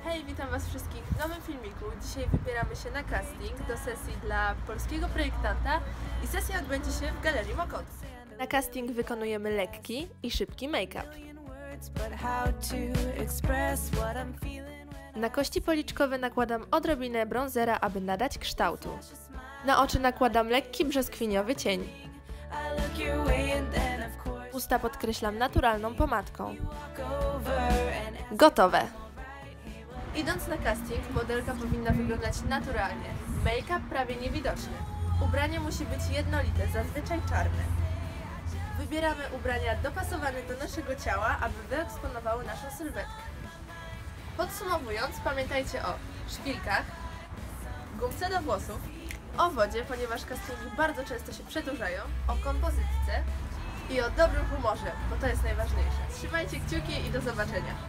Hej, witam Was wszystkich w nowym filmiku. Dzisiaj wybieramy się na casting do sesji dla polskiego projektanta i sesja odbędzie się w Galerii Mokotów. Na casting wykonujemy lekki i szybki make-up. Na kości policzkowe nakładam odrobinę bronzera, aby nadać kształtu. Na oczy nakładam lekki brzoskwiniowy cień. Usta podkreślam naturalną pomadką. Gotowe! Idąc na casting, modelka powinna wyglądać naturalnie. Make-up prawie niewidoczny. Ubranie musi być jednolite, zazwyczaj czarne. Wybieramy ubrania dopasowane do naszego ciała, aby wyeksponowały naszą sylwetkę. Podsumowując, pamiętajcie o szpilkach, gumce do włosów, o wodzie, ponieważ castingi bardzo często się przedłużają, o kompozytce i o dobrym humorze, bo to jest najważniejsze. Trzymajcie kciuki i do zobaczenia!